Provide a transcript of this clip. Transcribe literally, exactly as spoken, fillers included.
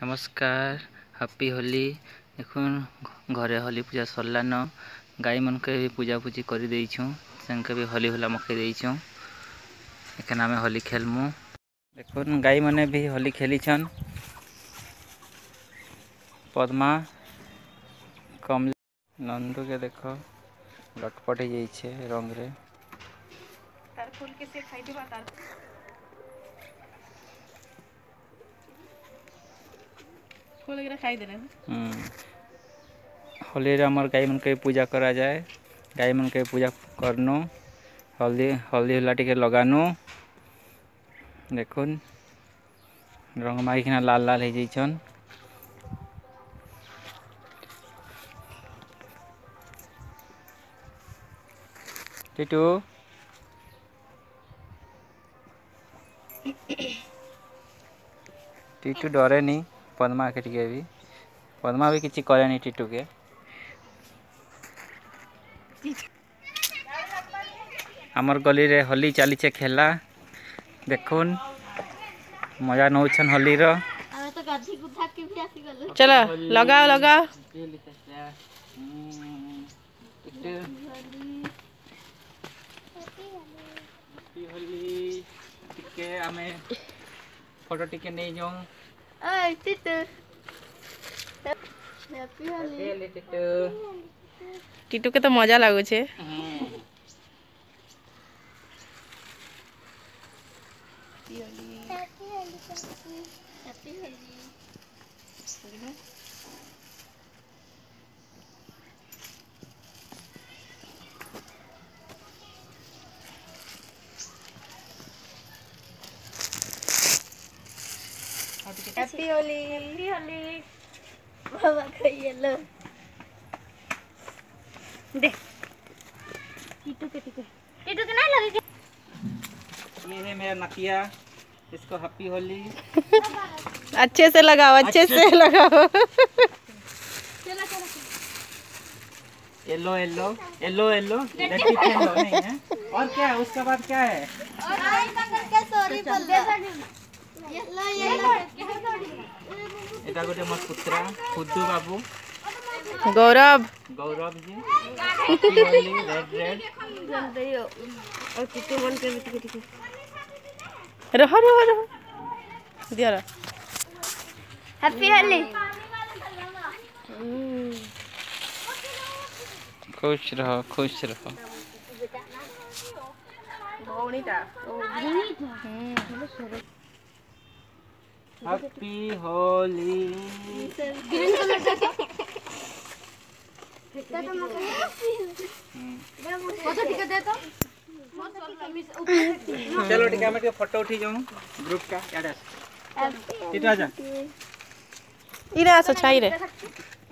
नमस्कार हैप्पी होली। देखुन घरे होली पूजा सरलान गाई मन के भी पूजा पूजी कर देछुं संके भी होली होला मके देछुं एखन आमे होली खेलमु। देखुन गाई मने भी होली खेली छन। पद्मा कमल नंदू के देखो लटपट हो जाइछे रंग रे तार फूल के से खाई देबा तार फूल गिरा खाई देने। हम्म होली रे हमर गाई मन के पूजा करा जाए। गाई मन के पूजा करनु हल्दी हल्दी होला टिके लगानु। देखुन रंग मारिकिना लाल लाल हो जाइछन। टिटू टिटू डरे नहीं पद्मा के टिके भी पद्मा भी किसी करे नहीं टिटू के। हमर गली रे होली चली छे खेला देखुन मजा नौछन होली रो। चलो लगाओ लगाओ होली टिके आमे फोटो टिके नहीं जाऊं। ओए टिटू हैप्पी होली टिटू। टिटू के तो मजा लागो छे। Happy Holi happy Holi happy Holi happy Holi बाबा को येलो दे टिटू के टिटू टिटू के नहीं लगे। ये है मेरा नकिया इसको हैप्पी होली। अच्छे से लगाओ अच्छे, अच्छे से लगाओ। चलो चलो yellow yellow yellow yellow yellow नहीं है। और क्या है उसके बाद क्या है और आई मंगल के सॉरी बोल दे येलो येलो एटा गोटे मोर पुत्रा खुद्दू बाबू Gaurav Gaurav ji happy Holi red red जल्दी और कितने मन के टिके टिके रहो रहो रहो दिया हैप्पी होली खुश रहो खुश रहो। भौनीटा हैप्पी होली ग्रीन कलर का फोटो टिके दे तो चलो ठीक है मैं फोटो उठी जाऊं ग्रुप का याद है। कितना जा इरा सो छाई रे।